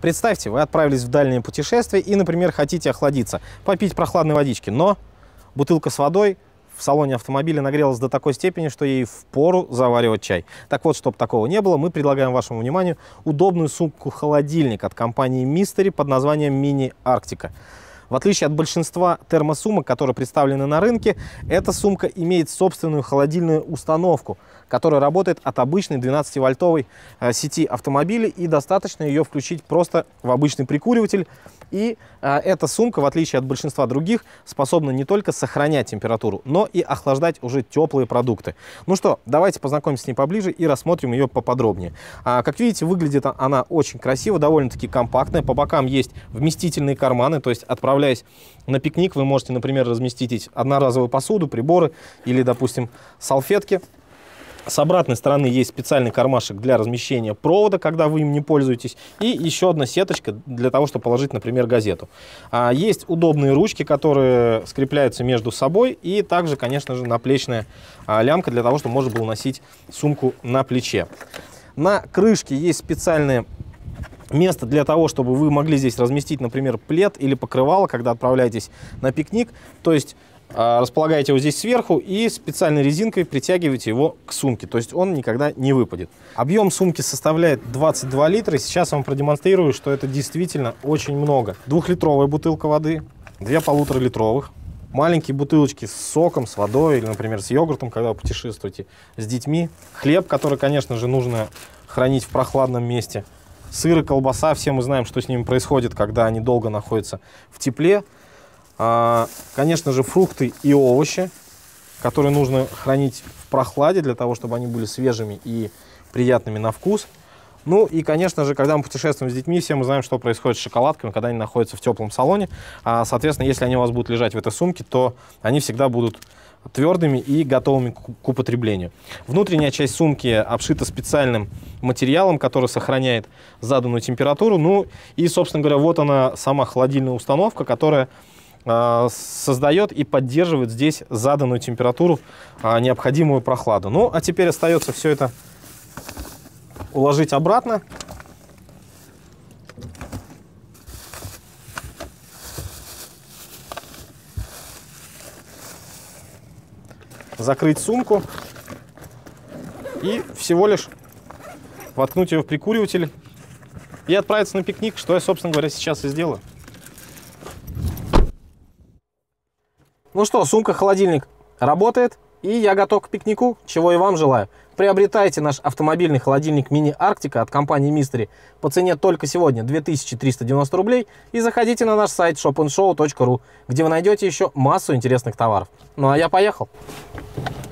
Представьте, вы отправились в дальнее путешествие и, например, хотите охладиться, попить прохладной водички, но бутылка с водой в салоне автомобиля нагрелась до такой степени, что ей впору заваривать чай. Так вот, чтобы такого не было, мы предлагаем вашему вниманию удобную сумку-холодильник от компании Mystery под названием Mini Arctica. В отличие от большинства термосумок, которые представлены на рынке, эта сумка имеет собственную холодильную установку, которая работает от обычной 12-вольтовой сети автомобиля, и достаточно ее включить просто в обычный прикуриватель. И эта сумка, в отличие от большинства других, способна не только сохранять температуру, но и охлаждать уже теплые продукты. Ну что, давайте познакомимся с ней поближе и рассмотрим ее поподробнее. Как видите, выглядит она очень красиво, довольно-таки компактная. По бокам есть вместительные карманы, то есть, отправляясь на пикник, вы можете, например, разместить одноразовую посуду, приборы или, допустим, салфетки. С обратной стороны есть специальный кармашек для размещения провода, когда вы им не пользуетесь. И еще одна сеточка для того, чтобы положить, например, газету. Есть удобные ручки, которые скрепляются между собой. И также, конечно же, наплечная лямка для того, чтобы можно было носить сумку на плече. На крышке есть специальное место для того, чтобы вы могли здесь разместить, например, плед или покрывало, когда отправляетесь на пикник. То есть располагаете его здесь сверху и специальной резинкой притягиваете его к сумке, то есть он никогда не выпадет. Объем сумки составляет 22 литра, и сейчас я вам продемонстрирую, что это действительно очень много. 2-литровая бутылка воды, 2 1,5-литровых, маленькие бутылочки с соком, с водой или, например, с йогуртом, когда вы путешествуете с детьми, хлеб, который, конечно же, нужно хранить в прохладном месте, сыр и колбаса, все мы знаем, что с ними происходит, когда они долго находятся в тепле. Конечно же, фрукты и овощи, которые нужно хранить в прохладе для того, чтобы они были свежими и приятными на вкус. Ну и, конечно же, когда мы путешествуем с детьми, все мы знаем, что происходит с шоколадками, когда они находятся в теплом салоне. Соответственно, если они у вас будут лежать в этой сумке, то они всегда будут твердыми и готовыми к употреблению. Внутренняя часть сумки обшита специальным материалом, который сохраняет заданную температуру. Ну и, собственно говоря, вот она, сама холодильная установка, которая создает и поддерживает здесь заданную температуру, необходимую прохладу. Ну, а теперь остается все это уложить обратно. Закрыть сумку и всего лишь воткнуть ее в прикуриватель и отправиться на пикник, что я, собственно говоря, сейчас и сделаю. Ну что, сумка-холодильник работает, и я готов к пикнику, чего и вам желаю. Приобретайте наш автомобильный холодильник Mini Arctica от компании Mystery по цене только сегодня 2390 рублей и заходите на наш сайт shopandshow.ru, где вы найдете еще массу интересных товаров. Ну а я поехал!